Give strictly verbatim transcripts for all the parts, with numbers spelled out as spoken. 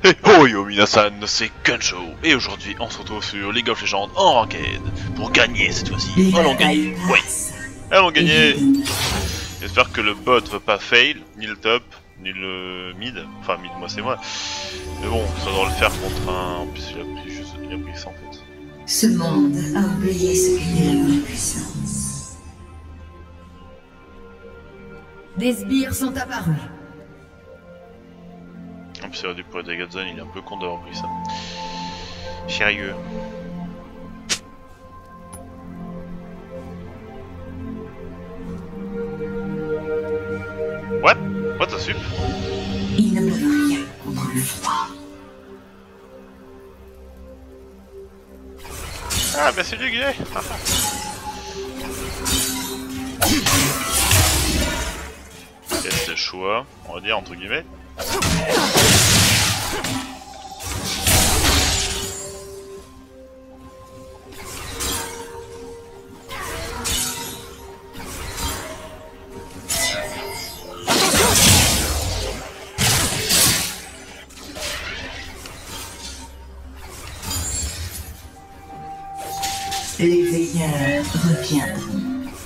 Hey ho yo minasan, c'est Kunsho et aujourd'hui on se retrouve sur League of Legends en ranked pour gagner cette fois-ci. Allons gagner, oui, allons gagner. J'espère que le bot va pas fail, ni le top, ni le mid, enfin mid moi c'est moi. Mais bon, ça doit le faire contre un... En plus il a pris juste... il a pris ça en fait. Ce monde a oublié ce qu'était la vraie puissance. Des sbires sont apparus. En plus, du pour les Gadzone, il est un peu con d'avoir pris ça. Sérieux. What? What the sup? Il ne peut rien contre le froid. Ah, bah c'est lui qui est. Test de choix, on va dire entre guillemets. Les veilleurs reviendront.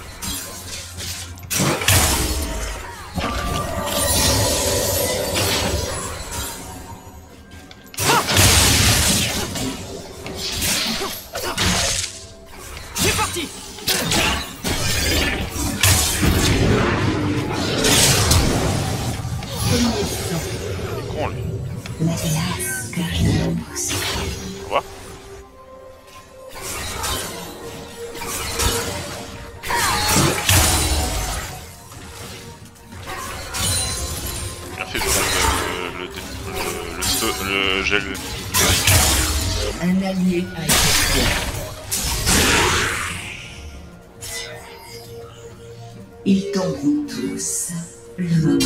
C'est parti. Il est con lui. La glace cache de nombreux secrets. Quoi? Bien fait de prendre le, le, le, le, sto, le gel. Un allié a été tué. Ils tomberont tous le moment.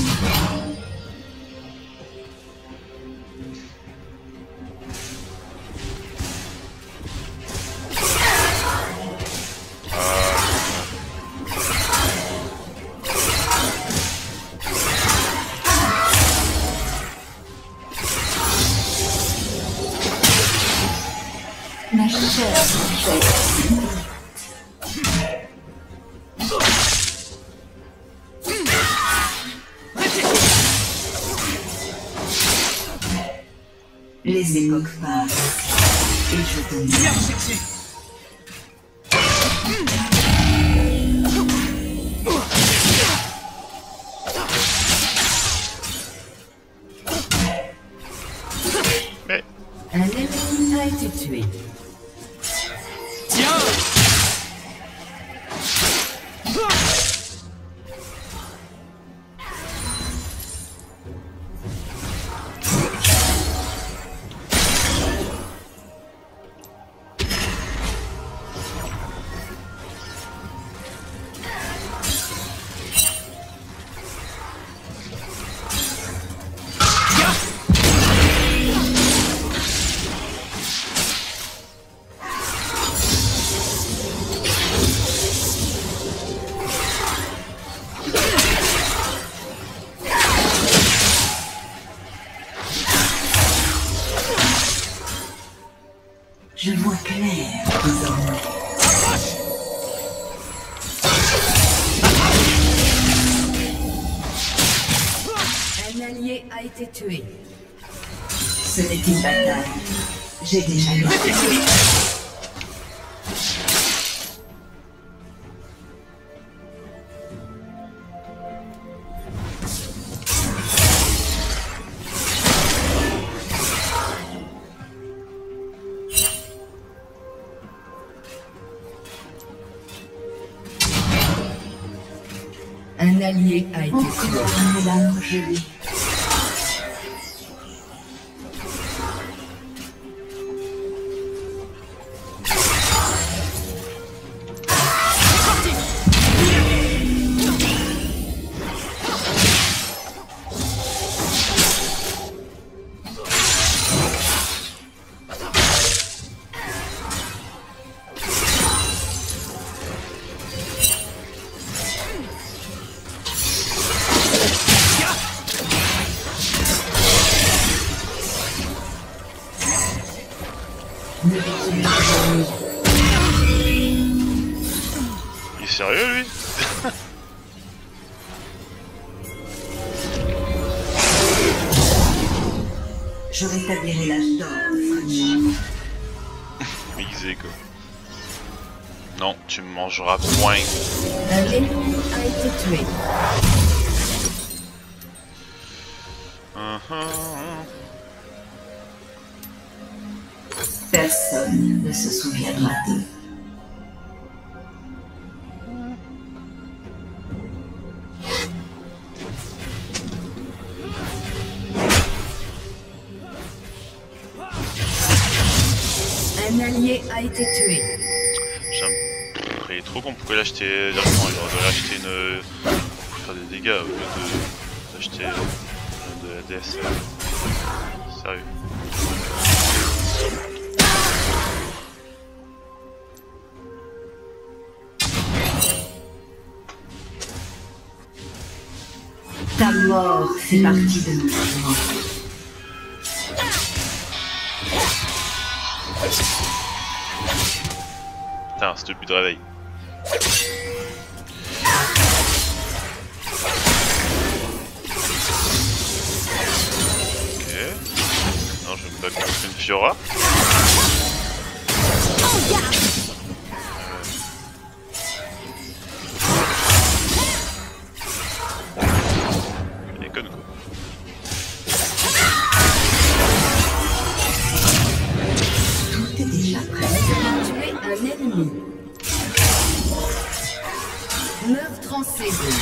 Ma chair fait. Les époques passent et je te Viens dis. chercher. Mais Un ennemi a été tué. Tiens. Je vois clair désormais. Un allié a été tué. Ce n'est qu'une bataille. J'ai déjà eu. Un allié a été tué. Un larme gelée. Il est sérieux lui? Je rétablirai l'âge d'or de French. Aiguisé quoi. Non, tu me mangeras point. Un ennemi a été tué. Uh-huh. Personne ne se souviendra d'eux. Un allié a été tué. J'aime. Il est trop con, pourquoi l'acheter directement? Il aurait acheté une. Pour faire des dégâts au lieu de d'acheter de la D S. Sérieux. Ta mort fait partie de nous. Putain, c'est le but de réveil. Ok. Non, je vais me battre contre une Fiora. Elle est conne quoi. Tout est déjà prêt. Tuer un ennemi. Meurtre en C deux.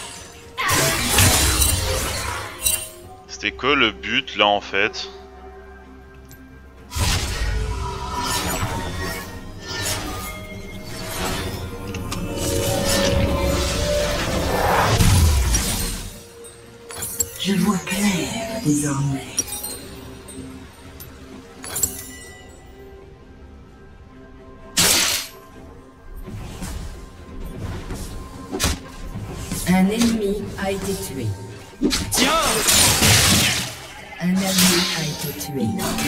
C'était quoi le but là en fait? Je vois clair désormais. Un ennemi a été tué. Tiens! Un allié a été tué.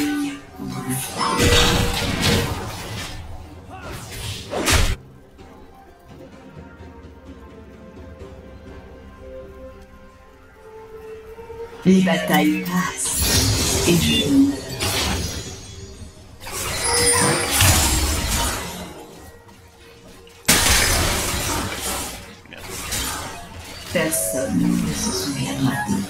Les batailles passent et je meurs. Personne ne se souviendra d'eux.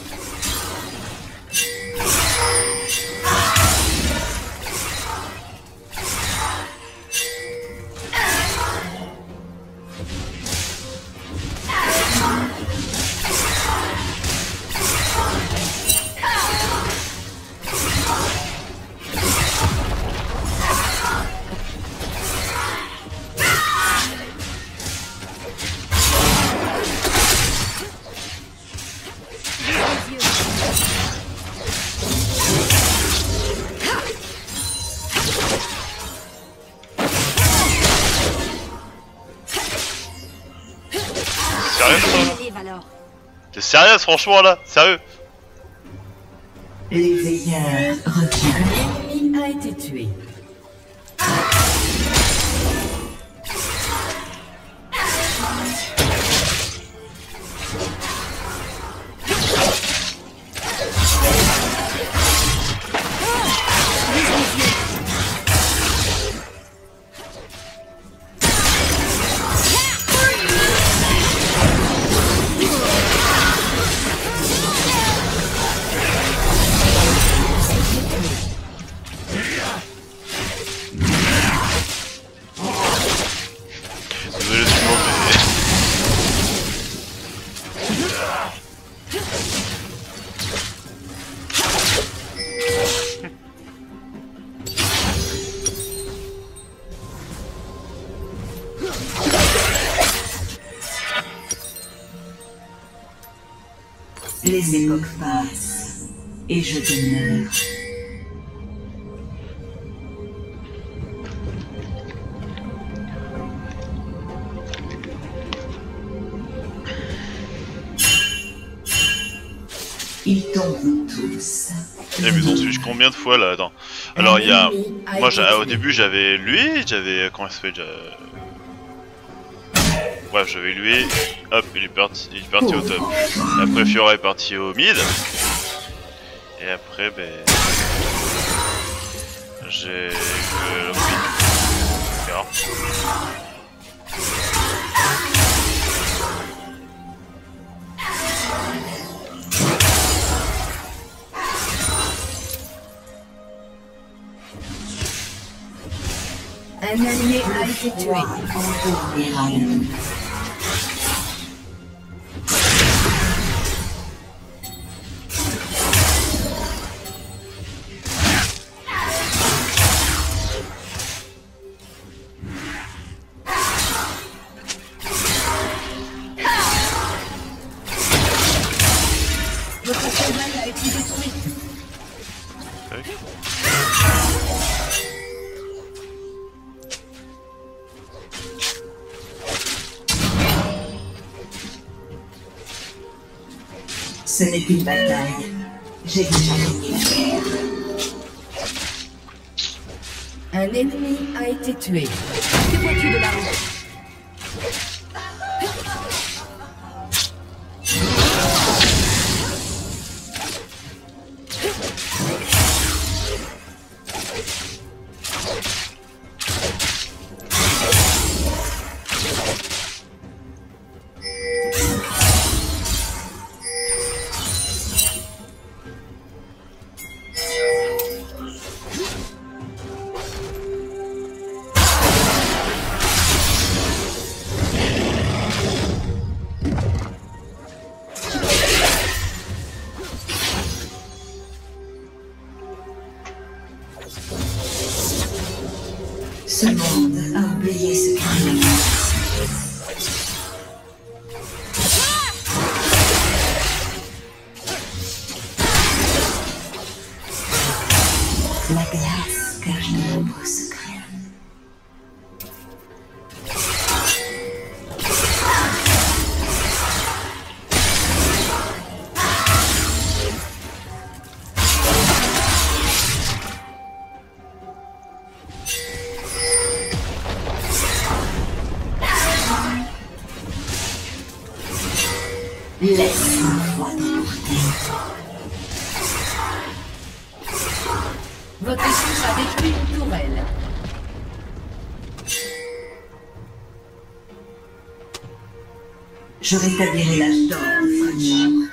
T'es sérieuse franchement là? Sérieux? Les veilleurs reviennent. Un ennemi a été tué. Désolé du mot, mais... Les époques passent et je demeure. Ils tomberont tous. Et mais on suis combien de fois là? Attends. Alors il y a. Moi au début j'avais lui, j'avais. Comment ça se fait déjà... Bref, j'avais lui. Hop, il est parti, il est parti au top. Après Fiora est parti au mid. Et après, ben. J'ai. Euh, D'accord. Un allié a été tué. Votre cheval a été détruit. Okay. Ce n'est qu'une bataille. J'ai déjà gagné la guerre. Un ennemi a été tué. Que vois-tu de la rue? Ce monde a oublié ce qu'il est. La glace cache de nombreux secrets. Laisse-moi t'emporter. Votre équipe a détruit une tourelle. Je rétablirai l'âge d'or de French.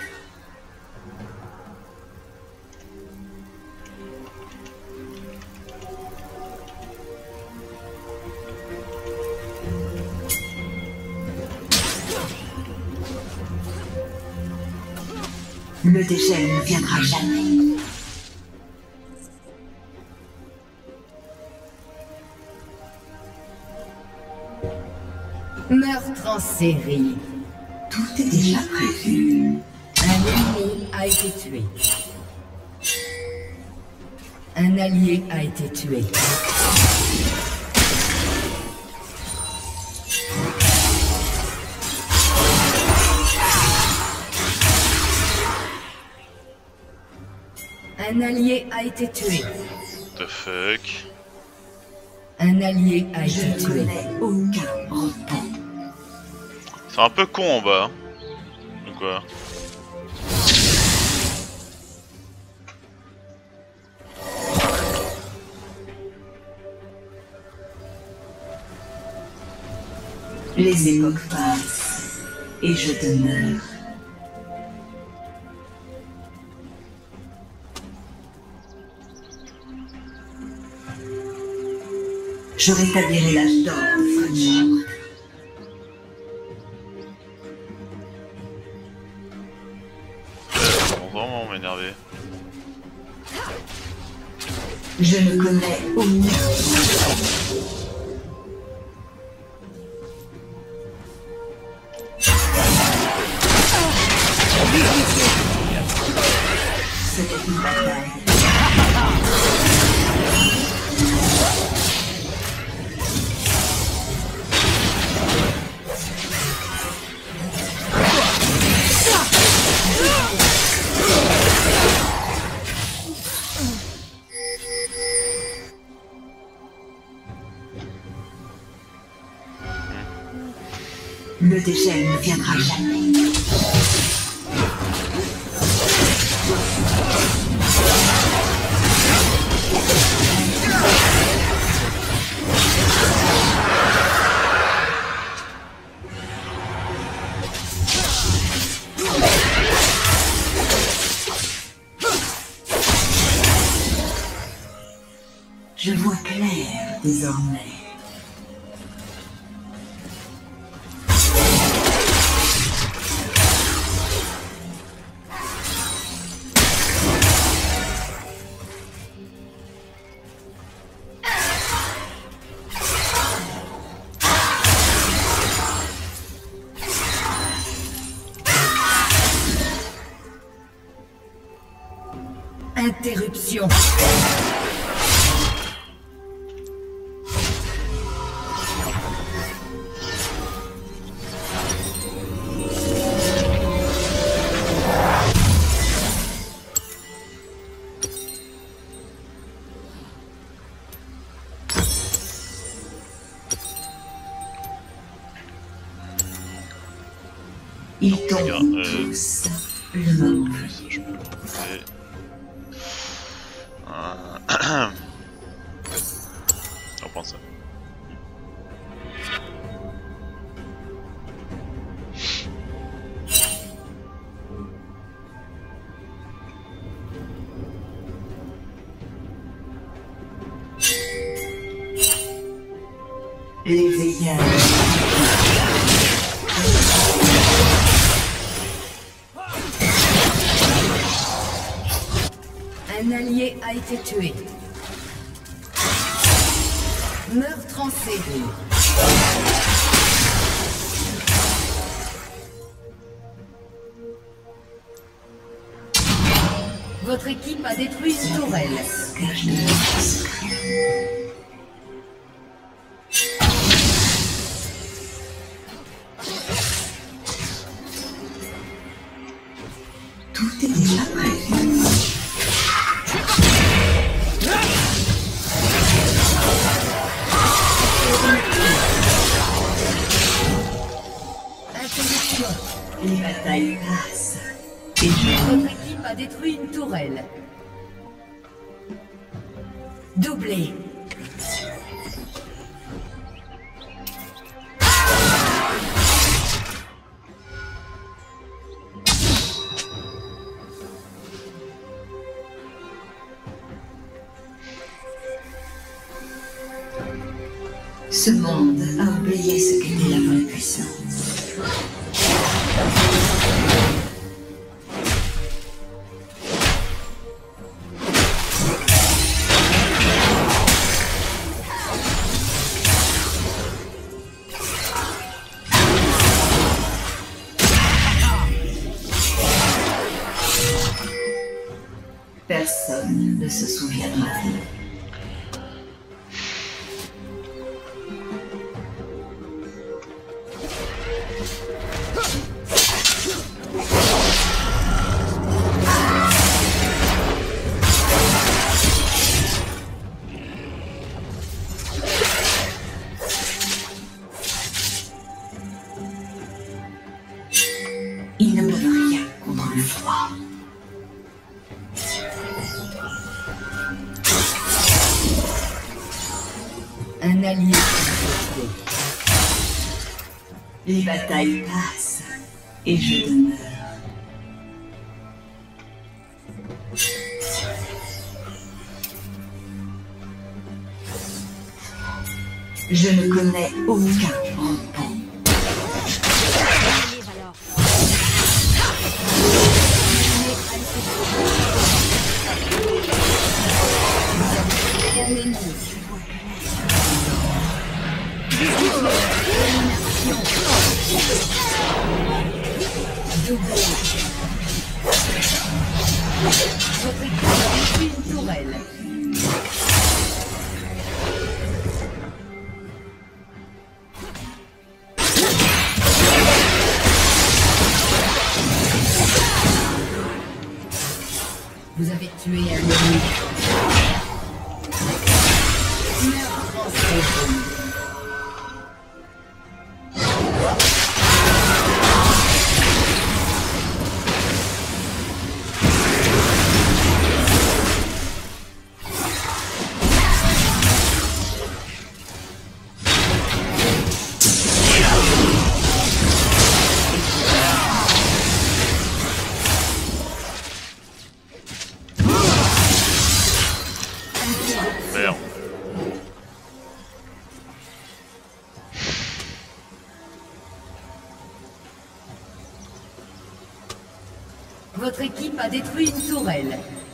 Le dégel ne viendra jamais. Meurtre en série. Tout est déjà prévu. Un ennemi a été tué. Un allié a été tué. Un allié a été tué. What the fuck? Un allié a été tué. Aucun repos. C'est un peu con en bas. Ou quoi? Les époques passent et je demeure. Je rétablirai l'âge d'or de French. Ils vont vraiment m'énerver. Je ne connais aucun. C'était une bataille. Le dégel ne viendra jamais. Je vois clair désormais. Interruption. Ils tombent euh... tous le moment. Ça, je peux le monter. Euh... On va prendre ça. Les veilleurs. Un allié a été tué. Meurtre en série. Votre équipe a détruit une tourelle. Tout est déjà prêt. Les batailles passent. Et votre équipe a détruit une tourelle. Doublé. Ce monde a oublié ce qu'était la vraie puissance. Personne ne se souviendra d'eux. Ils ne peuvent rien contre le froid. Un allié. Les batailles passent et je demeure. Je ne connais aucun repos. Votre équipe a détruit une tourelle. Vous avez tué un ennemi. Meurtre en série. Votre équipe a détruit une tourelle.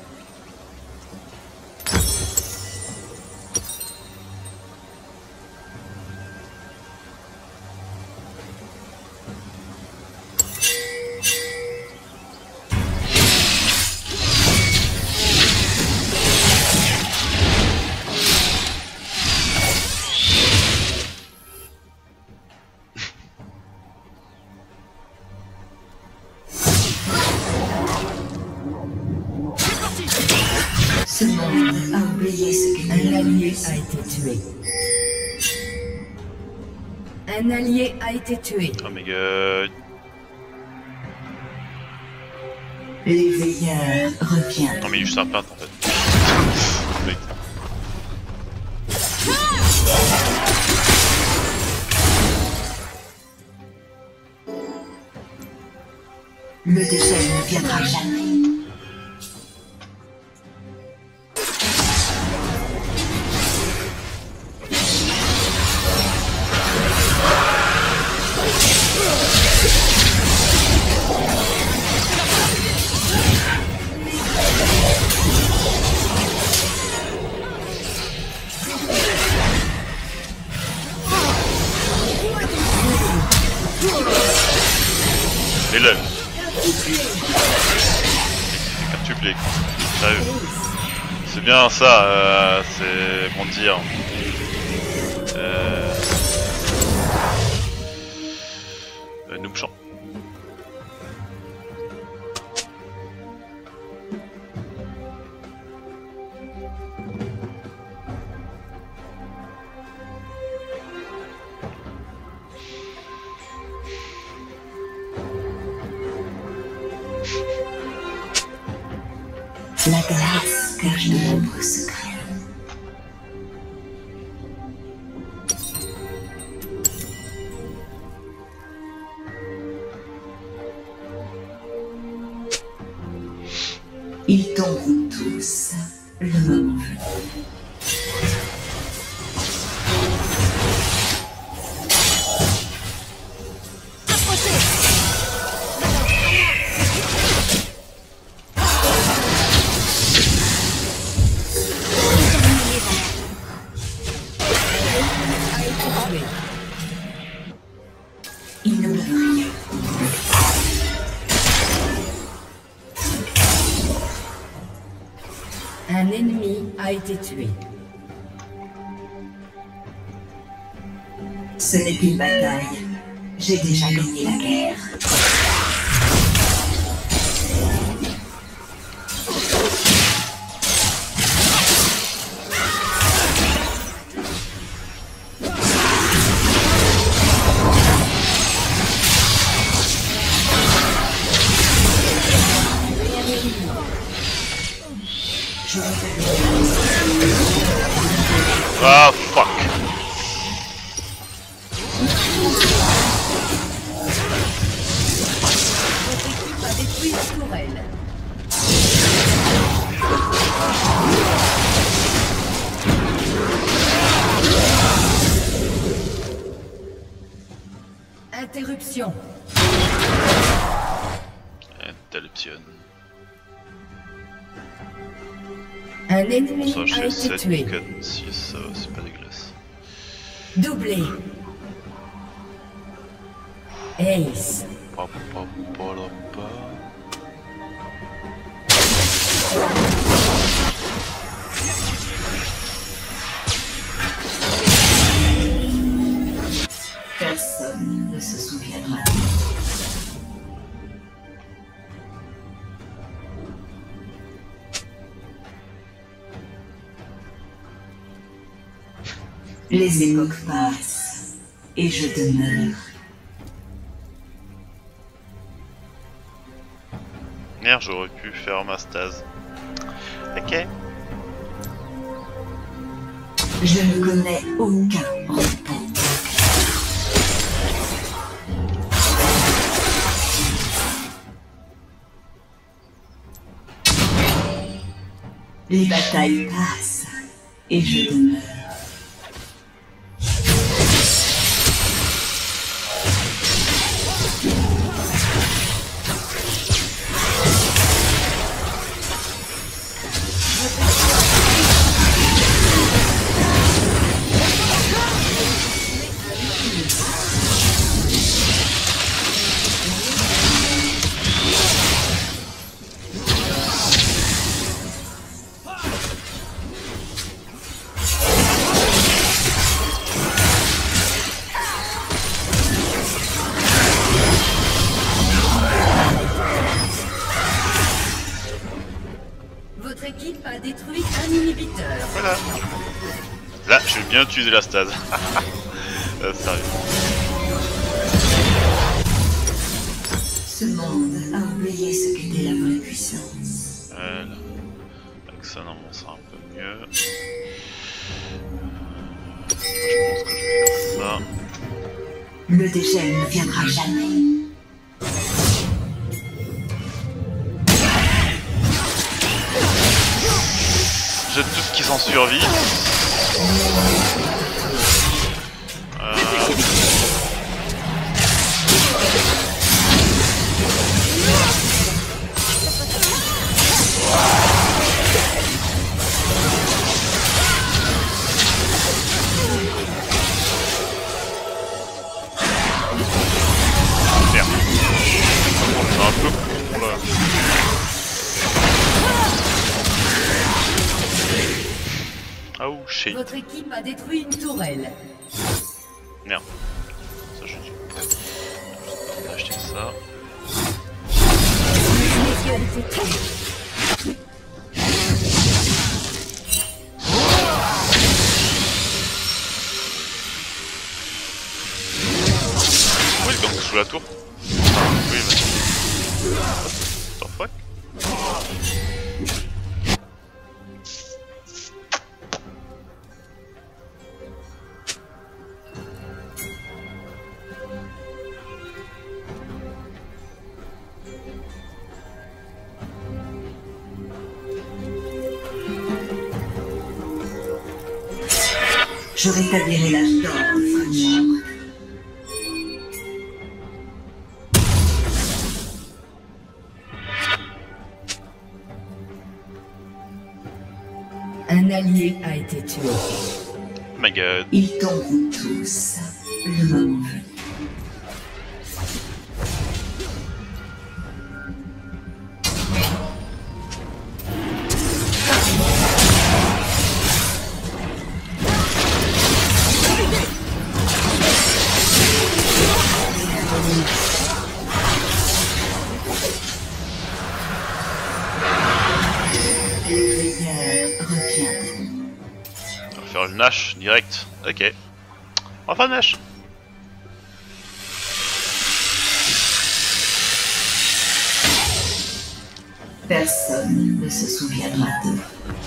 Ce monde a oublié ce qu'un allié a été tué. Un allié a été tué. Oh my god. L'éveilleur revient. Non mais il est juste un peintre en fait. Mec. Le déchet ne viendra jamais. Et là. Quintuplé quoi. Sérieux. C'est bien ça, euh, c'est comment dire. Euh... Euh, noob champ. La glace cache de nombreux secrets. Ils tomberont tous le moment venu. Il ne me rien. Un ennemi a été tué. Ce n'est qu'une bataille. J'ai déjà gagné la guerre. Ah fuck. Votre équipe a détruit une tourelle. Interruption. Interruption. Un ennemi Ça, je a fais été sept, tué. quatre, six, ça va, c'est pas dégueulasse. Doublé. Ace. Pa, pa, pa, la, pa. Personne ne se souviendra. Les époques passent et je demeure. Merde, j'aurais pu faire ma stase. Ok. Je ne connais aucun repos. Les batailles passent et je demeure. équipe a détruit un inhibiteur. Voilà. Là, je vais bien utiliser la stase. euh, sérieux. Ce monde a oublié ce qu'était la vraie puissance. Voilà. Avec ça, normalement, ça sera un peu mieux. Je pense que je vais faire ça. Le dégel ne viendra jamais. Jette tout ce qui s'en survit. Euh... Merde. C'est un peu con là. Oh shit. Votre équipe a détruit une tourelle. Merde. Ça je dis. On va acheter ça. Les yeux ont été tués. Oui, il est sous la tour. Oui, vas-y. What the fuck? Je rétablirai l'âge d'or de French. Un allié a été tué. Oh my god. Ils tomberont tous. Le moment venu. On va faire le Nash direct. Ok. On va faire le Nash. Personne ne se souviendra d'eux.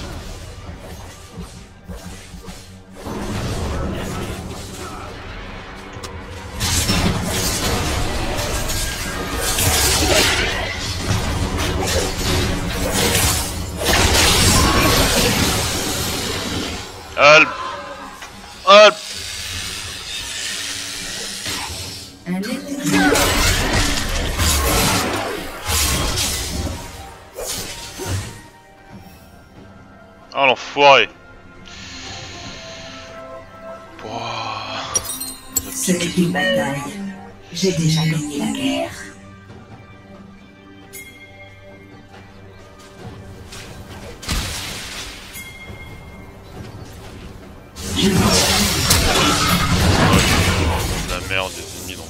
Help! Help! Un ennemi. Oh l'enfoiré! Wow. Ce n'est qu'une bataille. J'ai déjà gagné la guerre. Je La merde des ennemis donc.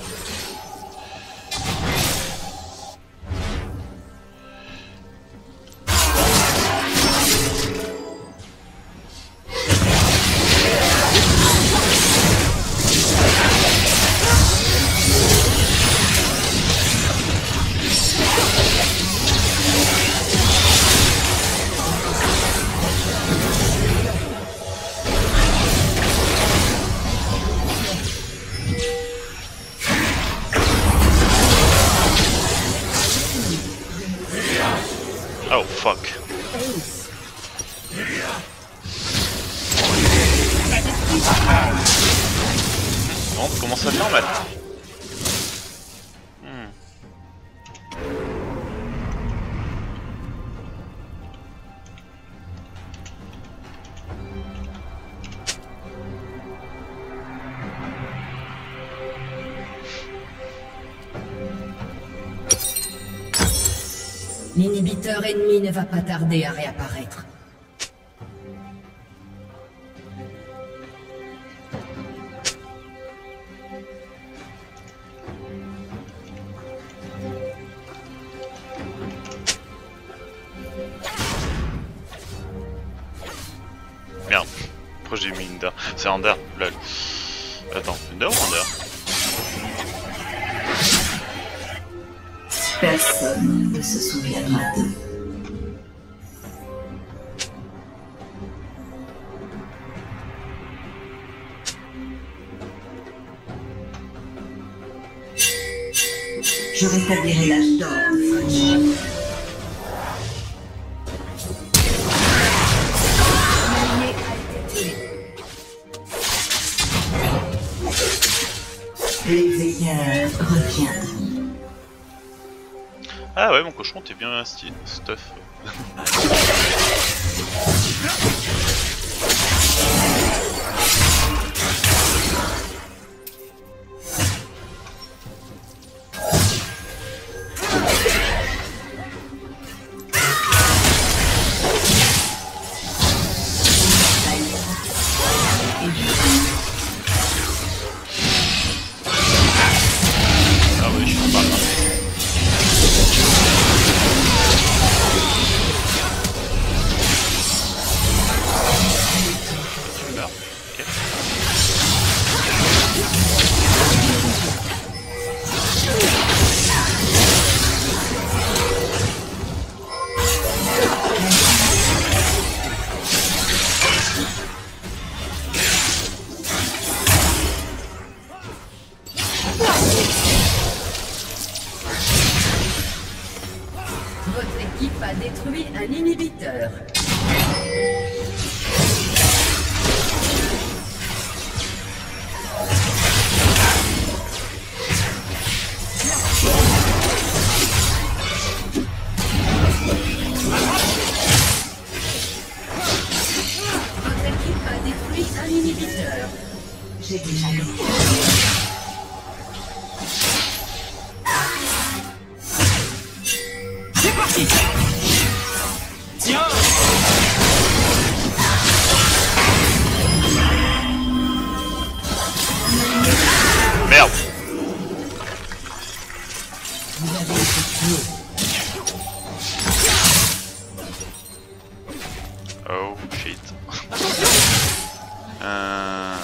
Oh fuck. Bon, on commence à faire mal. Hmm. L'inhibiteur ennemi ne va pas tarder à réapparaître. pourquoi j'ai mis Ender? C'est Ender, lol. Attends, Ender ou Ender? Personne ne se souviendra d'eux. Je rétablirai l'âge d'or de Fudge. Les veilleurs reviendront. Ah ouais, mon cochon, t'es bien style, stuff. A détruit un inhibiteur. Votre équipe a détruit un inhibiteur. J'ai déjà le C'est parti. Tiens. Merde. Vous avez été tué. Oh shit. euh...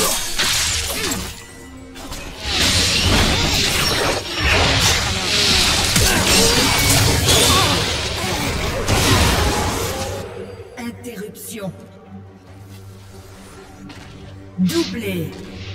Interruption. Doublé.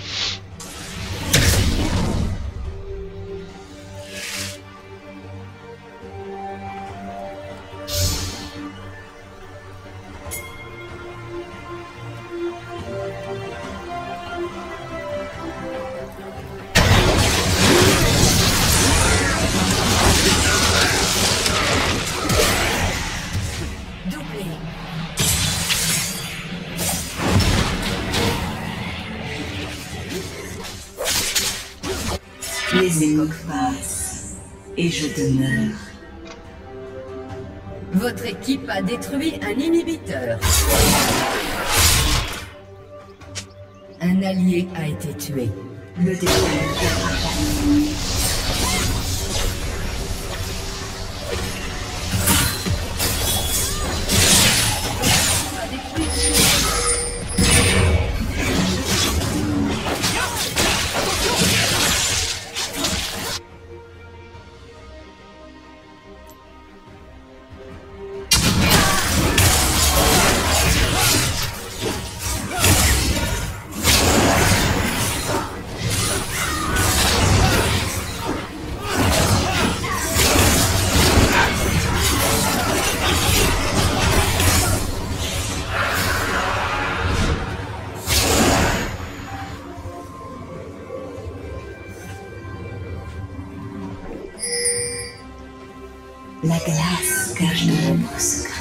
Les époques passent et je demeure. Votre équipe a détruit un inhibiteur. Un allié a été tué. Le découvert. La glace cache de nombreux secrets.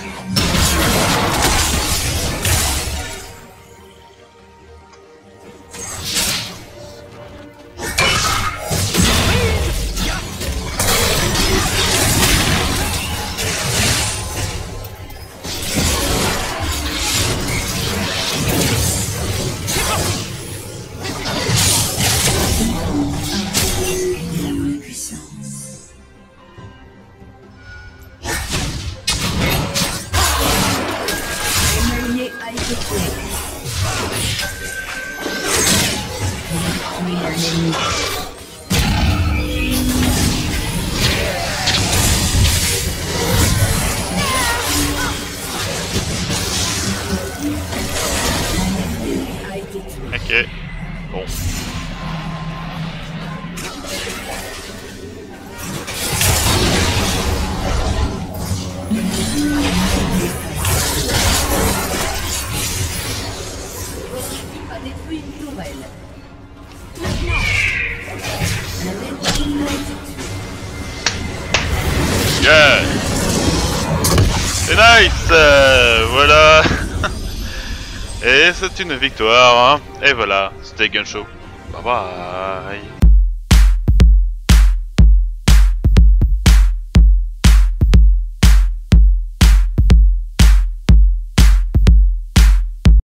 Ok. Bon. A détruit une tourelle. Maintenant. La Red a été tuée. Yeah. C'est nice, euh, voilà. Et c'est une victoire, hein. Et voilà, c'était Gunshow. Bye bye.